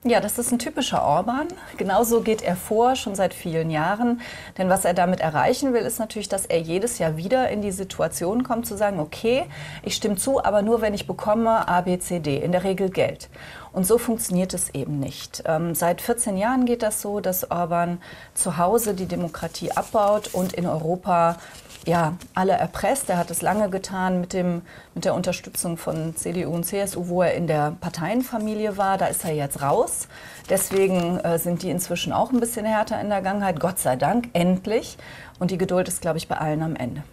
Ja, das ist ein typischer Orban. Genauso geht er vor, schon seit vielen Jahren. Denn was er damit erreichen will, ist natürlich, dass er jedes Jahr wieder in die Situation kommt, zu sagen, okay, ich stimme zu, aber nur, wenn ich bekomme A, B, C, D, in der Regel Geld. Und so funktioniert es eben nicht. Seit 14 Jahren geht das so, dass Orban zu Hause die Demokratie abbaut und in Europa ja, alle erpresst. Er hat es lange getan mit der Unterstützung von CDU und CSU, wo er in der Parteienfamilie war. Da ist er jetzt raus. Deswegen sind die inzwischen auch ein bisschen härter in der Vergangenheit. Gott sei Dank, endlich. Und die Geduld ist, glaube ich, bei allen am Ende.